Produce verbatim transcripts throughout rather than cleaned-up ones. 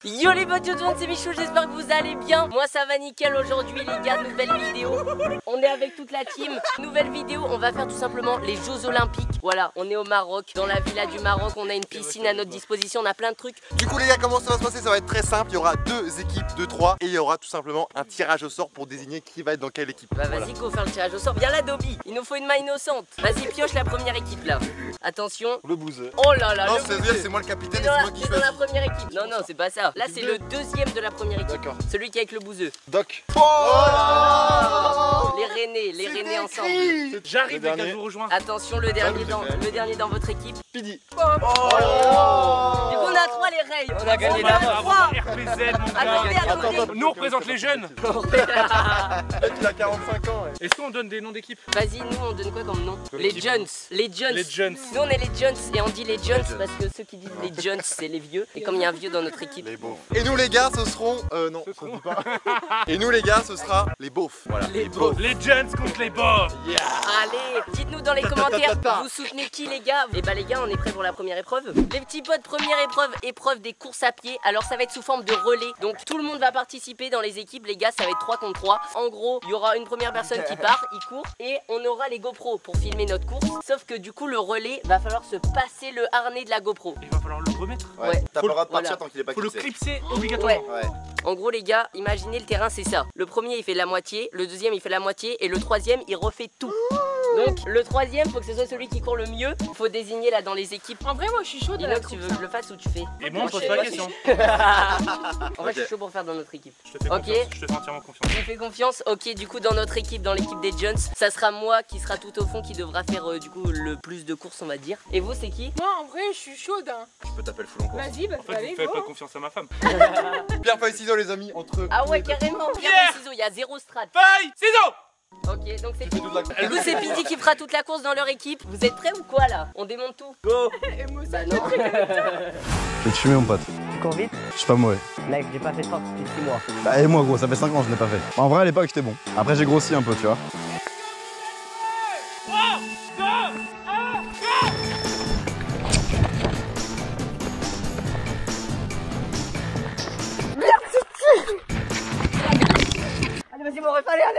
Yo les potes, yo tout le monde, c'est Michou, j'espère que vous allez bien. Moi ça va nickel aujourd'hui les gars, nouvelle vidéo. On est avec toute la team. Nouvelle vidéo, on va faire tout simplement les Jeux Olympiques. Voilà, on est au Maroc, dans la villa du Maroc, on a une piscine à notre disposition, on a plein de trucs. Du coup les gars, comment ça va se passer? Ça va être très simple, il y aura deux équipes de trois et il y aura tout simplement un tirage au sort pour désigner qui va être dans quelle équipe. Bah vas-y, go faire le tirage au sort. Viens là Dobby, il nous faut une main innocente. Vas-y pioche la première équipe là. Attention. Le bouseux. Oh là là. Non, c'est-à-dire c'est moi le capitaine et c'est moi qui choisis. Dans la choisis. première équipe. Non non, c'est pas ça. Là c'est le deuxième de la première équipe. D'accord. Celui qui est avec le bouseux. Doc. Oh les Rennais, les Rennais ensemble. J'arrive les gars, je vous rejoins. Attention, le dernier dans le dernier dans votre équipe. Pidi. Oh. Du coup on a trois les Rays. On a gagné la trois. R P Z mon gars. Attendez, attendez. Nous on représente les jeunes. Tu as quarante-cinq ans. Ouais. Est-ce qu'on donne des noms d'équipes? Vas-y, nous on donne quoi comme nom? Les équipe. Jones. Les Jones. Les Jones. Nous on est les Jones et on dit les Jones parce que ceux qui disent les Jones c'est les vieux. Et comme il y a un vieux dans notre équipe. Les beaufs. Et nous les gars, ce seront euh non, ça se dit pas. Et nous les gars, ce sera les beaufs. Voilà. Les beaufs. Les Jones contre les Bobs. Yeah. Allez, dites-nous dans les commentaires, vous soutenez qui les gars? Et bah les gars, on est prêts pour la première épreuve. Les petits potes, première épreuve, épreuve des courses à pied. Alors ça va être sous forme de relais. Donc tout le monde va participer dans les équipes, les gars, ça va être trois contre trois. En gros, il y aura une première personne qui part, il court, et on aura les GoPro pour filmer notre course. Sauf que du coup, le relais, va falloir se passer le harnais de la GoPro. Il va falloir le remettre. Ouais. Ouais. T'as pas le droit de partir Voilà. tant qu'il est pas Faut le clipsé. clipser obligatoirement. Ouais. En gros les gars, imaginez le terrain c'est ça. Le premier il fait la moitié, le deuxième il fait la moitié et le troisième il refait tout. Donc le troisième faut que ce soit celui qui court le mieux. Faut désigner là dans les équipes. En vrai, moi je suis chaud de la Inox, tu veux que je le fasse ou tu fais? Et moi on Moi, pose je pas sais la question. En vrai je suis chaud pour faire dans notre équipe. Je te fais Ok. confiance. Je te fais entièrement confiance. Tu me fais confiance? Ok, du coup dans notre équipe, dans l'équipe des Jones, ça sera moi qui sera tout au fond qui devra faire euh, du coup le plus de courses on va dire. Et vous c'est qui? Moi en vrai, je suis chaude. Hein. Je peux taper le full en course. Vas-y, bah En fait, allez, vous faites go. pas confiance à ma femme. Pierre, feuille, ciseaux les amis, entre eux. Ah ouais carrément, Pierre Pierre ciseaux, il y a zéro strat. Feuille, ciseaux. Ok, donc c'est Fais Pidi. toute la- Du coup c'est Pidi qui fera toute la course dans leur équipe. Vous êtes prêts ou quoi là? On démonte tout. Go. Et moi, ça, Bah non. Je vais te fumer mon pote. Tu cours vite? Je suis pas mauvais. Mec, j'ai pas fait sport depuis six mois. Bah et moi gros, ça fait cinq ans que je n'ai pas fait. En vrai à l'époque j'étais bon. Après j'ai grossi un peu, tu vois. Allez, vas-y, mon ref, allez, allez!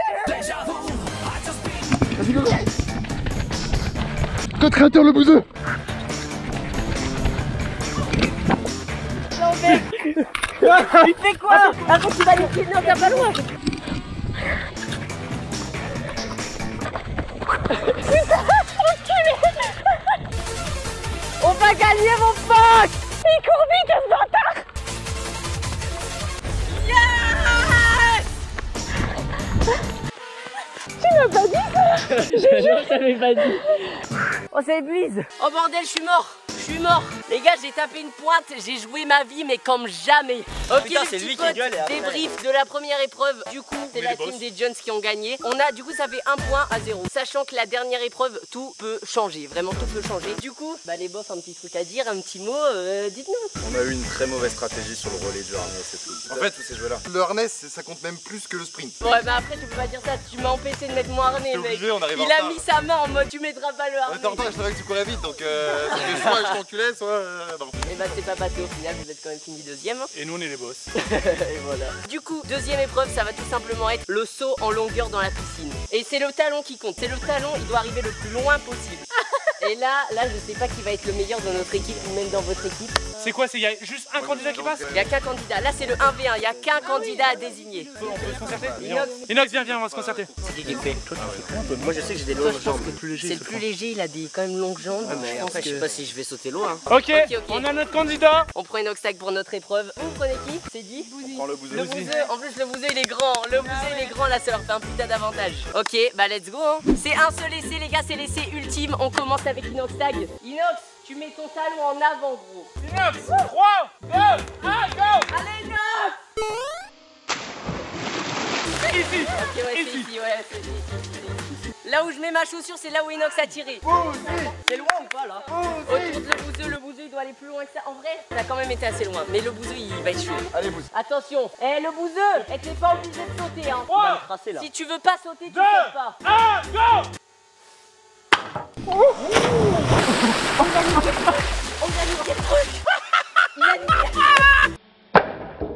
Que créateur le bouseux. Non mais il fait quoi? Après tu vas aller pied, non t'as pas loin. On va gagner mon pote. Il court vite ce bâtard. Yes. Tu m'as pas dit ça? Je jure que t'avais pas dit. On s'épuise. Oh bordel, je suis mort. Je suis mort. Les gars, j'ai tapé une pointe, j'ai joué ma vie mais comme jamais. Ok, Putain, les c'est petits lui qui potes, gueule et après- débrief de la première épreuve. Du coup, c'est est la les team boss. des Jones qui ont gagné. On a, du coup, ça fait un point à zéro. Sachant que la dernière épreuve, tout peut changer. Vraiment, tout peut changer. Du coup, bah les boss, un petit truc à dire, un petit mot. euh, Dites-nous. On a eu une très mauvaise stratégie sur le relais du harnais, c'est tout. En fait, tous ces jeux-là. Le harness, ça compte même plus que le sprint. Ouais, bah après, tu peux pas dire ça. Tu m'as empêché de mettre mon harnais, T'es mec. obligé, on arrive en Il a retard. mis sa main en mode tu mettras pas le harnais. Attends, attends, je savais que tu courais vite donc euh, c'était soit je t'enculais, soit euh, non. Et bah c'est pas passé au final, vous êtes quand même fini deuxième. Et nous on est les boss. Et voilà. Du coup, deuxième épreuve, ça va tout simplement être le saut en longueur dans la piscine. Et c'est le talon qui compte. C'est le talon, il doit arriver le plus loin possible. Et là, là, je sais pas qui va être le meilleur dans notre équipe ou même dans votre équipe. C'est quoi? C'est il y a juste un candidat qui passe? Il y a qu'un candidat. Là, c'est le un v un. Il y a qu'un candidat à désigner. On peut se concerter? Inox. Inox, viens, viens, on va se concerter. Moi, je sais que j'ai des longues jambes. C'est le plus léger, il a des quand même longues jambes. Après, je sais pas si je vais sauter loin. Ok, Ok, ok. on a notre candidat. On prend une obstacle pour notre épreuve. Vous prenez qui? C'est dit? Prends le bouseux. Le bouseux, en plus le bouseux il est grand, le bouseux il est grand là ça leur fait un putain d'avantage. Ok, bah let's go hein. C'est un seul essai les gars, c'est l'essai ultime. On commence avec Inox Tag. Inox, tu mets ton talon en avant gros. Inox, trois, deux, un, go. Allez Inox. Ici. Ok ouais c'est Ici. ici, ouais c'est ici, ici, ici. Là où je mets ma chaussure c'est là où Inox a tiré. C'est loin ou pas là? Autour de le bouseux, le bouseux il doit aller plus loin que ça. En vrai, ça a quand même été assez loin, mais le bouseux il va être chaud. Allez bouseux. Attention, eh le bouseux, eh, t'es pas obligé de sauter hein. trois, Tracé là. Si tu veux pas sauter, tu deux, sautes pas. un, go. On a niqué le truc. Il a niqué.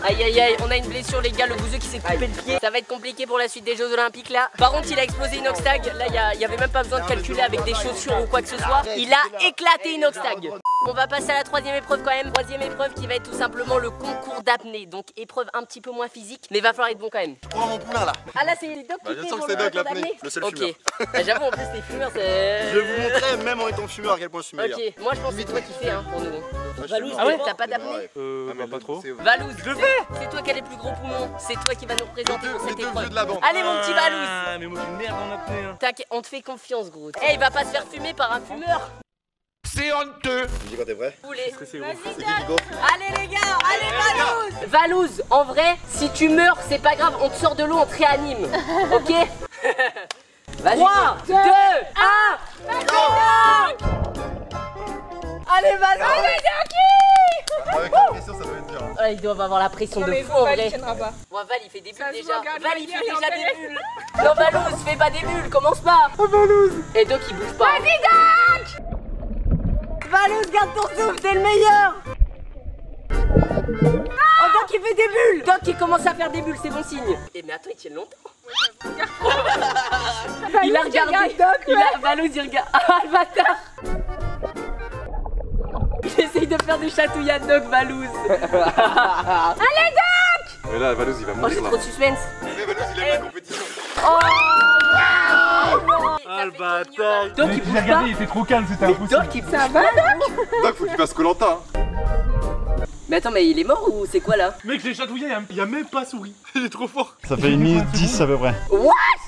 Aïe aïe aïe, on a une blessure les gars, le bouseux qui s'est coupé le pied. Ça va être compliqué pour la suite des Jeux Olympiques là. Par contre il a explosé Inoxtag. Là il y avait même pas besoin de calculer avec des chaussures ou quoi que ce soit. Il a éclaté Inoxtag. On va passer à la troisième épreuve quand même. Troisième épreuve qui va être tout simplement le concours d'apnée. Donc épreuve un petit peu moins physique, mais va falloir être bon quand même. Je prends mon poulain là. Ah là c'est Doc Bah, qui bien fait sûr pour que le c'est Doc, concours l'apnée. d'apnée. Le seul Ok. fumeur. Bah, j'avoue en plus les fumeurs c'est... Je vais vous montrer, même en étant fumeur, à quel point je suis meilleur. Ok, moi je pense que c'est toi qui fais hein, pour nous. Valouz, Ah ouais t'as pas d'apnée? Ouais. Euh, Ah, mais bah, pas le- trop. c'est- Valouz, je le fais. C'est toi qui as les plus gros poumons. C'est toi qui va nous représenter Les pour deux- cette les deux épreuve. vieux de la bande. Allez mon petit Valouz. Ah, mais moi je merde en apnée. Hein. Tac, on te fait confiance gros. Eh, il va pas se faire fumer par un fumeur. C'est honteux. Tu me dis quand t'es prêt? Vous voulez. C'est C'est qui qui go? Allez les gars, allez Valouz. Valouz, en vrai, si tu meurs, c'est pas grave, on te sort de l'eau, on te réanime. Ok? Vas-y. trois, deux, un. Allez Valouz. Avec la pression, ça peut être dur. hein. Ah, ils doivent avoir la pression Non de mais fou en Val, il vrai. tiendra pas. Bon, Val il fait des bulles Ça se déjà. regarde, Val il il fait est en déjà tête. des bulles. Non Valouz, fais pas des bulles, commence pas. Oh Valouz. Et Doc il bouge pas. Vas-y Doc. Valouz, garde ton souffle, t'es le meilleur. Oh Doc il fait des bulles. Doc il commence à faire des bulles, c'est bon signe. Eh mais attends, il tient longtemps. Il a regardé. Il a Valouz il regarde. Ah le bâtard. Il essaye de faire des chatouillades Doc Valouz. Allez Doc. Mais là, Valouz, il va Oh j'ai mourir trop là. de suspense. Mais Valouz, il aime la compétition. Oh Ah le bâtard. Doc il bouge pas. il était trop calme, c'était impossible. Doc il bouge pas. Doc, faut qu'il fasse Koh-Lanta. Hein. Mais attends mais il est mort ou c'est quoi là? Mec, je l'ai chatouillé, il y a même pas souri. Il est trop fort. Ça fait une minute dix à peu près. What?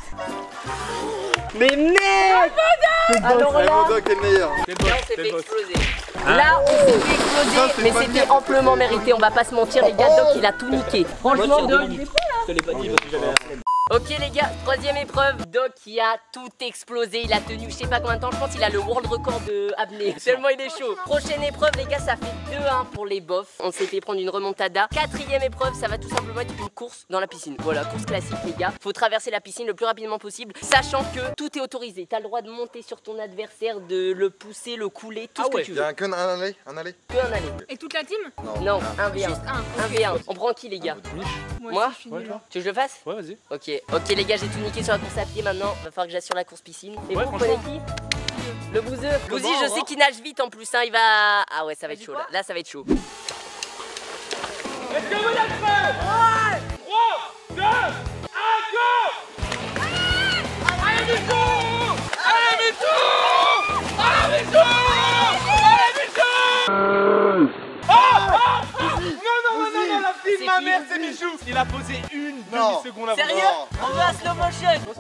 Mais merde. Alors Ouais, là, mon Doc est le meilleur. C'est le là boss, on s'est c'est fait le boss. exploser. Là on s'est fait exploser, Ça, c'est mais pas c'était bien. amplement mérité, on va pas se mentir les gars, Doc il a tout niqué. Franchement Doc. Je te l'ai pas dit parce que j'avais la Ok les gars, troisième épreuve, Doc qui a tout explosé, il a tenu je sais pas combien de temps, je pense qu'il a le world record de apnée, tellement il est chaud. Prochaine épreuve les gars, ça fait deux un pour les bofs, on s'est fait prendre une remontada. Quatrième épreuve, ça va tout simplement être une course dans la piscine, voilà, course classique les gars. Faut traverser la piscine le plus rapidement possible, sachant que tout est autorisé, t'as le droit de monter sur ton adversaire, de le pousser, le couler, tout Ah ce ouais. que tu Il y a veux. un que un aller, un aller. Que un aller. Et toute la team? Non, un v un. Juste un. un v un. On prend qui les gars? Moi aussi, je suis nulle. Tu veux que je le fasse? Ouais, vas-y. Ok, ok les gars, j'ai tout niqué sur la course à pied maintenant. Va falloir que j'assure la course piscine. Et Ouais, vous prenez franchement. qui? Le bouseux. Bouzy, Comment, je hein sais qu'il nage vite en plus. Hein. Il va. Ah ouais, ça va être chaud là. Là, ça va être chaud. Est-ce que vous êtes prêts? trois, deux, un, go! Allez, Michou! Allez, Michou! Allez, Michou! Allez, Michou! Oh! Oh! Non, non, non, non, non, la fille de C'est ma qui? mère, c'est Michou! Il a posé une Non. demi-seconde avant. Sérieux? On veut un slow motion.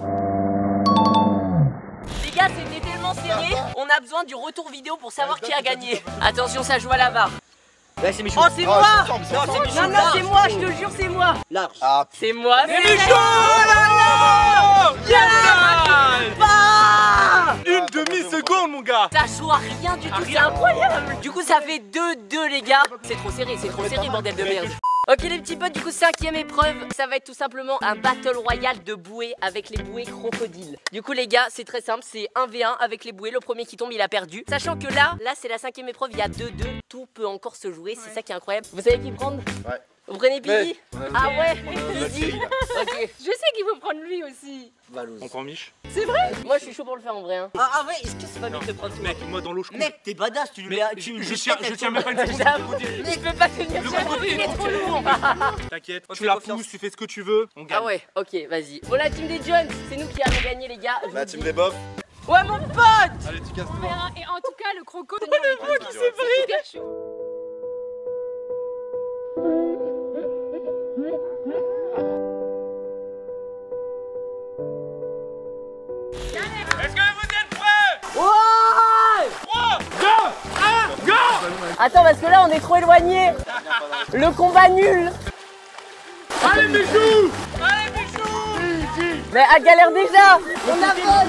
Les gars, c'était tellement serré. On a besoin du retour vidéo pour savoir qui a gagné. Attention, ça joue à la barre. Ouais, c'est Michou. Oh, c'est Oh, moi! c'est ensemble, c'est Non, ensemble. c'est non, non, c'est moi, je te le jure, c'est moi. Large. Ah, C'est moi, C'est c'est Michou! Oh là là! Yes! Pas! Une demi-seconde, mon gars! Ça joue à rien du tout, c'est incroyable. Du coup ça fait deux deux les gars. C'est trop serré, c'est trop serré bordel de merde. Ok les petits potes, du coup cinquième épreuve, ça va être tout simplement un battle royale de bouées avec les bouées crocodiles. Du coup les gars, c'est très simple, c'est un v un avec les bouées, le premier qui tombe il a perdu. Sachant que là, là c'est la cinquième épreuve, il y a deux deux, tout peut encore se jouer, c'est ça qui est incroyable. Vous savez qui prendre? Ouais. Vous prenez Billy? Ouais. Ah ouais, on a Billy. série, là. Ok, Je sais qu'il faut prendre lui aussi. Valouz. On prend Mich. moi je suis chaud pour le faire en vrai hein. Ah, ah ouais, est-ce que c'est pas mieux de te prendre toi? Mec, moi dans l'eau, je cours. Mec, t'es badass, tu lui Mais mets. je, tu lui je mets tiens, pas, je elle tiens tombe. même pas une seconde. J'avoue. le crocodile. Il peut pas tenir Le ça, crocodile, il est trop le lourd. T'inquiète, On tu fait la confiance. pousses, tu fais ce que tu veux, on gagne. Ah ouais, ok, vas-y. Bon, la team des Jones, c'est nous qui avons gagné, les gars. je La vous team dis. des bofs. Ouais, mon pote. Allez, tu casses tout. Et en tout cas, le croco, c'est hyper chaud. Est-ce que vous êtes prêts? Ouais. trois, deux, un, go! Attends, parce que là, on est trop éloigné. Le combat nul. Allez, Michou! Allez, Michou! Mais elle galère déjà. On avance.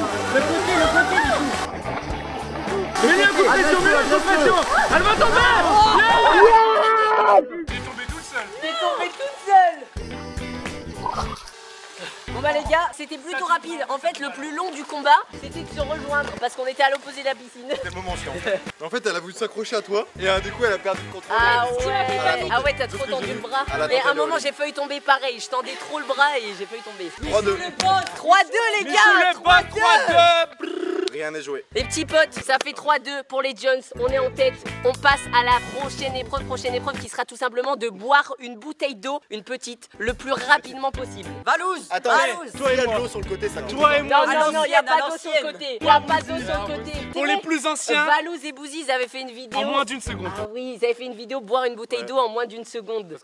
Mets-lui un coup de pression, mets-lui un coup de pression! Elle va tomber! Yeah. Elle est tombée toute seule! T'es tombée toute seule. Bon bah les gars, c'était plutôt rapide. En fait, le plus long du combat, c'était de se rejoindre parce qu'on était à l'opposé de la piscine. C'était le moment chiant. En fait, elle a voulu s'accrocher à toi et un des coups, elle a perdu le contrôle. Ah Elle a dit, ouais, ah ouais, t'as trop tendu le bras. À la Et à un tente, moment, elle j'ai failli tomber pareil. Je tendais trop le bras et j'ai failli tomber. trois deux. trois deux les gars, trois deux. Rien n'est joué. Les petits potes, ça fait trois deux pour les Jones. On est en tête. On passe à la prochaine épreuve. Prochaine épreuve qui sera tout simplement de boire une bouteille d'eau, une petite, le plus rapidement possible. Valouz. Attends, Valouz. toi il y a de l'eau sur le côté, ça compte. Toi et moi. Non, non, non, il n'y a pas d'eau sur le côté. Il n'y a pas d'eau sur le côté. Pour les plus anciens, Valouz et Bouzy, ils avaient fait une vidéo. en moins d'une seconde. Ah oui, ils avaient fait une vidéo boire une bouteille d'eau en moins d'une seconde.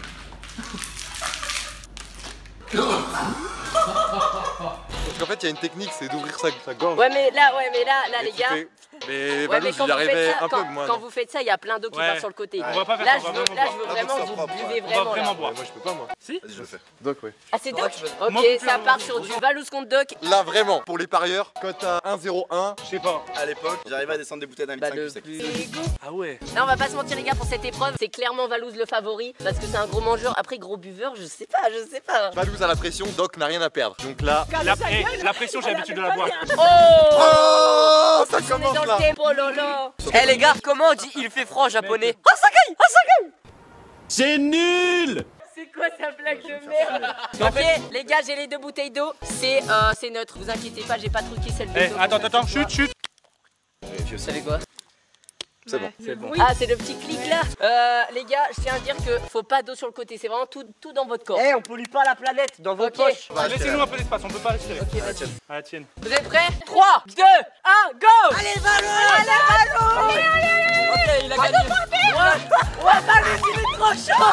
Parce qu'en fait, il y a une technique, c'est d'ouvrir sa, sa gorge. Ouais, mais là, ouais, mais là, là, Et les tu gars. fais- Mais Ouais, Valouz, mais quand il y vous faites arrivait ça, un peu, quand, moi. quand non. vous faites ça, il y a plein d'eau qui Ouais. part sur le côté. On va pas faire Là, ça, je on va veux, vraiment là, je boire. veux Ah, vraiment donc que ça vous fera pas. buvez On va vraiment. vraiment Là. boire. Moi, je peux pas, moi. Si. Vas-y, je le fais. Doc, ouais. Ah, c'est Doc. Ok, Moi, plus ça on- part sur du Valouz contre Doc. Là, vraiment, pour les parieurs, cote à un zéro un. Je sais pas. À l'époque, j'arrivais à descendre des bouteilles d'un litre Bah, cinq le plus plus. sec. Ah ouais. Là, on va pas se mentir, les gars, pour cette épreuve, c'est clairement Valouz le favori parce que c'est un gros mangeur. Après, gros buveur, je sais pas, je sais pas. Valouz a la pression, Doc n'a rien à perdre. Donc là. La, eh, la pression, j'ai l'habitude de la boire. Oh, Oh, ça on est commence dans là. le tempo, lolo. Eh les gars, comment on dit il fait froid en japonais? Oh, ça gagne, oh, ça gagne. C'est nul. C'est quoi sa blague de merde? Ok, les gars, j'ai les deux bouteilles d'eau. C'est euh, c'est neutre, vous inquiétez pas, j'ai pas truqué celle de Eh, Doc. attends, attends, chut, chut. Vous savez quoi? C'est bon. C'est bon. Ah, c'est le petit clic là. Euh, les gars, je tiens à dire que faut pas d'eau sur le côté, c'est vraiment tout, tout dans votre corps. Eh, on pollue pas la planète dans vos Ok. poches. Bah, Laissez-nous un peu d'espace, on peut pas respirer. Ok, vas-y. À la tienne. Vous êtes prêts? trois, deux, un, go! Allez, Valouz. Allez, Valouz. Allez, allez, allez. Ok, il a gagné. Ouais, Valouz, il est trop chaud!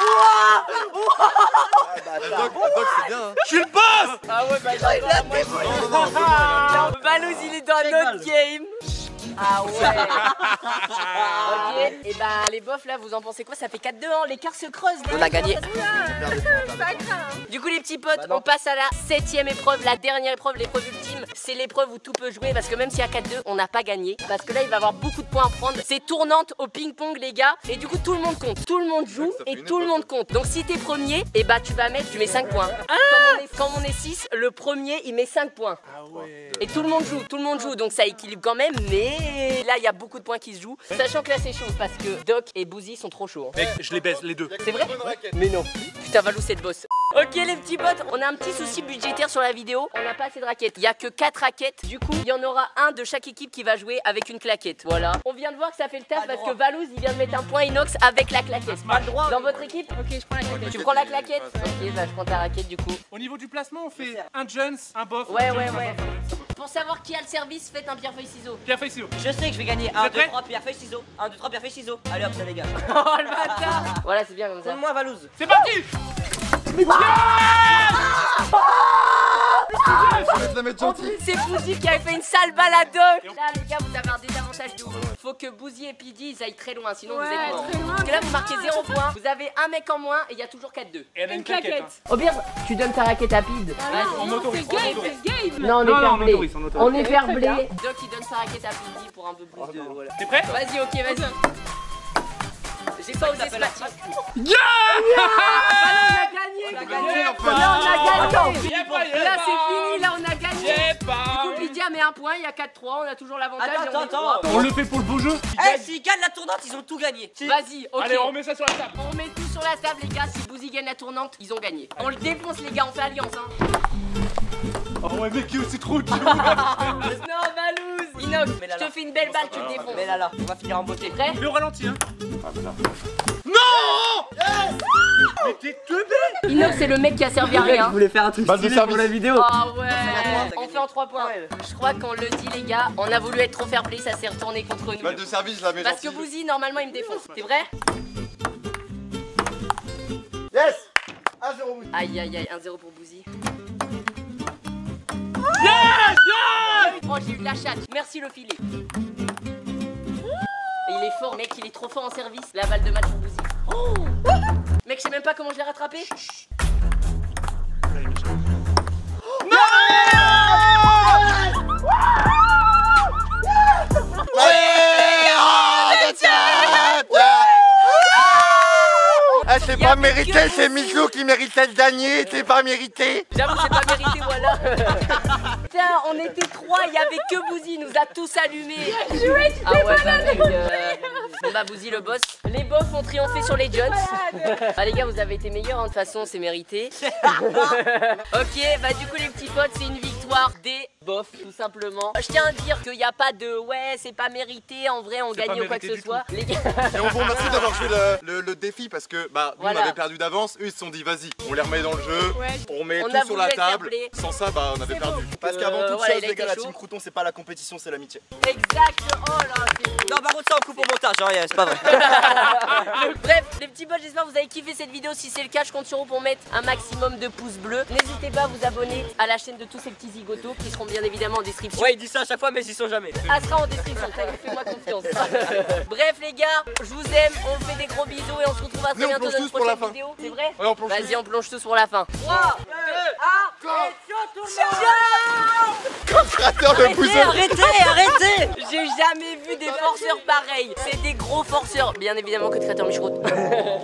Doc, Doc, c'est bien. Hein. Je suis le boss. Ah ouais, bah il a la moitié. Non, non, non, non, Valouz, il est dans un autre game. Ah ouais. Ok, et bah les bofs là, vous en pensez quoi? Ça fait quatre deux, hein, l'écart se creuse. On a gagné. Du coup les petits potes, on passe à la septième épreuve, la dernière épreuve, l'épreuve ultime. C'est l'épreuve où tout peut jouer parce que même s'il y a quatre deux, on n'a pas gagné. Parce que là il va y avoir beaucoup de points à prendre. C'est tournante au ping-pong les gars. Et du coup tout le monde compte, tout le monde joue Ça fait et une tout le épreuve. monde compte. Donc si t'es premier, et bah tu vas mettre, tu mets cinq points. Comme on est, comme on est six, le premier il met cinq points. Ah ouais. Et tout le monde joue, tout le monde joue, donc ça équilibre quand même, mais là il y a beaucoup de points qui se jouent. Sachant que là c'est chaud parce que Doc et Bouzy sont trop chauds. hein. Mec, je les baise, les deux. C'est vrai? Mais non. Putain, Valou, c'est le boss. Ok, les petits potes, on a un petit souci budgétaire sur la vidéo. On n'a pas assez de raquettes. Il y a que quatre raquettes. Du coup, il y en aura un de chaque équipe qui va jouer avec une claquette. Voilà. On vient de voir que ça fait le taf parce que Valouz, il vient de mettre un point inox avec la claquette. Pas le droit. Dans votre équipe? Ok, je prends la claquette. Tu prends la claquette? Ok, bah je prends ta raquette du coup. Au niveau du placement, on fait un Jones, un bof. Ouais, un ouais, Jones, un ouais. bof. Pour savoir qui a le service, faites un pierre-feuille-ciseaux. Pierre feuille ciseaux. Je sais que je vais gagner. êtes un, deux, prêts trois, pierre, feuille, ciseaux. un, deux, trois, pierre, feuille, ciseaux. Allez hop, ça dégage. Oh le bâtard. Voilà, c'est bien comme ça. Donne-moi Valouz. C'est parti. Faut mettre la mettre gentille. C'est Bouzy qui avait fait une sale balade. Là les gars, vous avez un désavantage de ouf. Faut que Bouzy et Pidi ils aillent très loin, sinon Ouais, vous êtes morts. très loin. Parce que là vous marquez zéro point, vous avez un mec en moins et il y a toujours quatre deux. Et elle a Une une claquette. claquette. Au pire, tu donnes ta raquette à Pid. Ah Vas-y. non, on non, autorise, c'est on game, autorise. c'est game. Non, on est Non, non, fair on play. autorise, on autorise. On est fair Très play. bien. Doc il donne sa raquette à Pidi pour un peu plus de. Voilà. T'es prêt? Vas-y, ok, vas-y. J'ai pas osé ce match. Yeah. Là on a gagné. On a gagné, enfin. Là on a gagné. Y'a pas, y'a Là pas. c'est fini, là on a gagné. Y'a Du pas. coup Lydia met un point, il y a quatre trois, on a toujours l'avantage. Attends, et on est attends, trois. attends. On le fait pour le beau jeu. Eh, s'ils gagnent la tournante, ils ont tout gagné. Vas-y, ok. Allez, on remet ça sur la table. On remet tout sur la table les gars, si Bouzy gagne la tournante, ils ont gagné. On le défonce les gars, on fait alliance hein. Oh ouais mec, c'est trop dur. Non Valouz. Inox, Mais là, je là. te fais une belle balle, tu le défonces. Mais là, là, on va finir en beauté. T'es prêt? Mais au ralenti hein. Non. Mais t'es teubé. Inox c'est le mec qui a servi à rien. voulais faire un truc Balle de stylé pour service. la vidéo. Ah ouais, t'as on gagné. fait en trois points. Je crois qu'on le dit les gars, on a voulu être trop fair play, ça s'est retourné contre nous. Balle de service, la mets Parce que gentille. Bouzy normalement il me défonce. T'es vrai? Yes. un zéro. Aïe aïe aïe, un zéro pour Bouzy. Yes, yes. Oh j'ai eu de la chatte, merci le filet. Et il est fort mec, il est trop fort en service. La balle de match pour Bouzy. Oh mec je sais même pas comment je l'ai rattrapé. Eh, je l'ai pas mis. méritait, c'est Michou qui méritait le dernier, c'est pas mérité. J'avoue, c'est pas mérité, voilà. Putain, on était trois, il y avait que Bouzy, il nous a tous allumés. Joué, tu Ah ouais, bah, mec, euh... Bon bah Bouzy le boss. Les bofs ont triomphé sur les Jones. Ah les gars, vous avez été meilleurs, hein, de toute façon c'est mérité. Ok, bah du coup les petits potes, c'est une victoire des bofs tout simplement. Je tiens à dire qu'il n'y a pas de ouais, c'est pas mérité, en vrai on gagne ou quoi que ce soit. Les gars. Et on vous remercie d'avoir joué le, le, le défi parce que bah nous Voilà. on avait perdu d'avance, eux ils se sont dit vas-y, on les remet dans le jeu, Ouais. on remet On tout a sur voulu la être table. fair-play. Sans ça bah on avait C'est perdu. bon. Parce qu'avant Euh, toute voilà, chose, il a les gars, été la chaud. team Crouton, c'est pas la compétition, c'est l'amitié. Exact. Oh là, c'est Non, par contre, ça on coupe au montage, hein, c'est pas vrai. Bref, les petits potes, j'espère que vous avez kiffé cette vidéo. Si c'est le cas, je compte sur vous pour mettre un maximum de pouces bleus. N'hésitez pas à vous abonner à la chaîne de tous ces petits zigotos qui seront bien évidemment en description. Ouais, il dit ça à chaque fois, mais ils y sont jamais. Elle sera en description, fais-moi confiance. Bref les gars, je vous aime, on vous fait des gros bisous et on se retrouve à très Nous, on bientôt plonge dans une tous pour la prochaine fin. vidéo. C'est vrai? Ouais, on plonge Vas-y, tous. on plonge tous pour la fin. trois, deux, un, Créateur de Bouzou. Arrêtez, arrêtez. J'ai jamais vu des forceurs pareils. C'est des gros forceurs. Bien évidemment que Créateur Michroute.